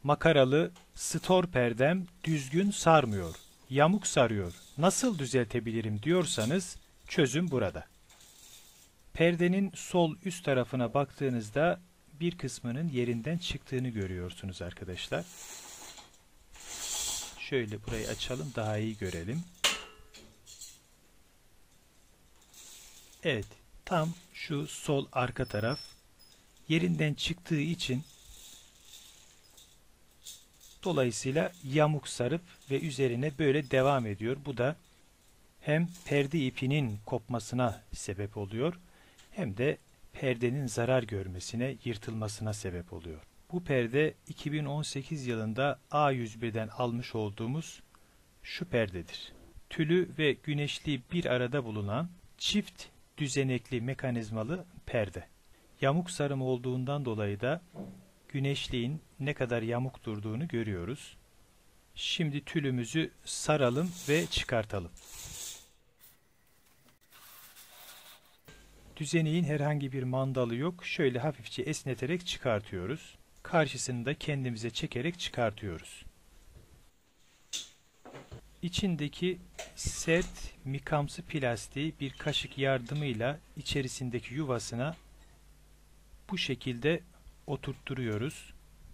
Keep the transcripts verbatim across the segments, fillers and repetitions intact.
Makaralı stor perdem düzgün sarmıyor, yamuk sarıyor. Nasıl düzeltebilirim diyorsanız çözüm burada. Perdenin sol üst tarafına baktığınızda bir kısmının yerinden çıktığını görüyorsunuz arkadaşlar. Şöyle burayı açalım, daha iyi görelim. Evet, tam şu sol arka taraf yerinden çıktığı için dolayısıyla yamuk sarıp ve üzerine böyle devam ediyor. Bu da hem perde ipinin kopmasına sebep oluyor hem de perdenin zarar görmesine, yırtılmasına sebep oluyor. Bu perde iki bin on sekiz yılında A yüz bir'den almış olduğumuz şu perdedir. Tülü ve güneşliği bir arada bulunan çift düzenekli mekanizmalı perde. Yamuk sarım olduğundan dolayı da güneşliğin ne kadar yamuk durduğunu görüyoruz. Şimdi tülümüzü saralım ve çıkartalım. Düzeneğin herhangi bir mandalı yok. Şöyle hafifçe esneterek çıkartıyoruz. Karşısını da kendimize çekerek çıkartıyoruz. İçindeki sert mikamsı plastiği bir kaşık yardımıyla içerisindeki yuvasına bu şekilde oturtturuyoruz.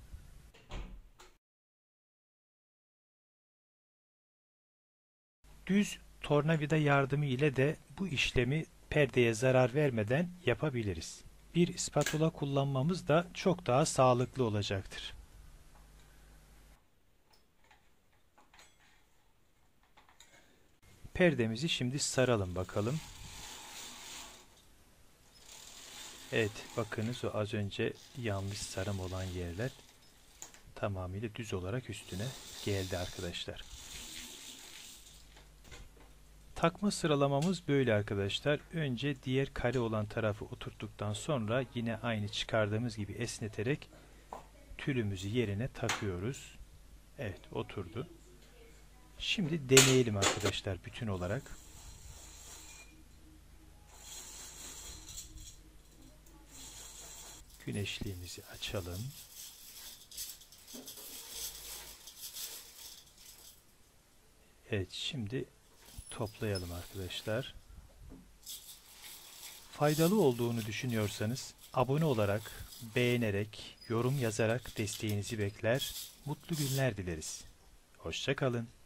Düz tornavida yardımı ile de bu işlemi perdeye zarar vermeden yapabiliriz. Bir spatula kullanmamız da çok daha sağlıklı olacaktır. Perdemizi şimdi saralım bakalım. Evet, bakınız o az önce yanlış sarım olan yerler tamamıyla düz olarak üstüne geldi arkadaşlar. Takma sıralamamız böyle arkadaşlar. Önce diğer kare olan tarafı oturttuktan sonra yine aynı çıkardığımız gibi esneterek tülümüzü yerine takıyoruz. Evet, oturdu. Şimdi deneyelim arkadaşlar bütün olarak. Güneşliğimizi açalım. Evet, şimdi toplayalım arkadaşlar. Faydalı olduğunu düşünüyorsanız abone olarak, beğenerek, yorum yazarak desteğinizi bekler. Mutlu günler dileriz. Hoşça kalın.